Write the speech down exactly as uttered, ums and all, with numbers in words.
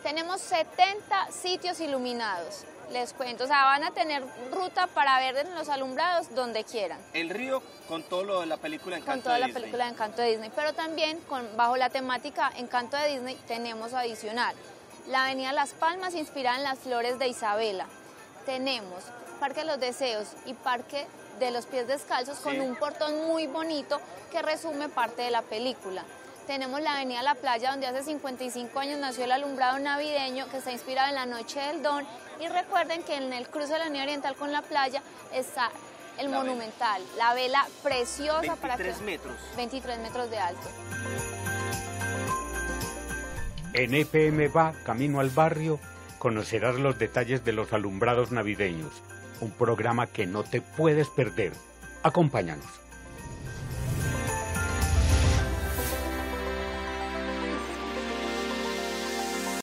Tenemos setenta sitios iluminados, les cuento, o sea, van a tener ruta para ver los alumbrados donde quieran. El río con todo lo de la película Encanto Con toda de la Disney. película de Encanto de Disney, pero también con, bajo la temática Encanto de Disney tenemos adicional la Avenida Las Palmas inspirada en las flores de Isabela. Tenemos Parque de los Deseos y Parque de los Pies Descalzos con Sí. un portón muy bonito que resume parte de la película. Tenemos la Avenida La Playa, donde hace cincuenta y cinco años nació el alumbrado navideño, que está inspirado en la Noche del Don. Y recuerden que en el cruce de la Avenida Oriental con la playa está el La Monumental, vela. la vela preciosa para que... veintitrés metros. veintitrés metros de alto. En E P M va Camino al Barrio conocerás los detalles de los alumbrados navideños, un programa que no te puedes perder. Acompáñanos.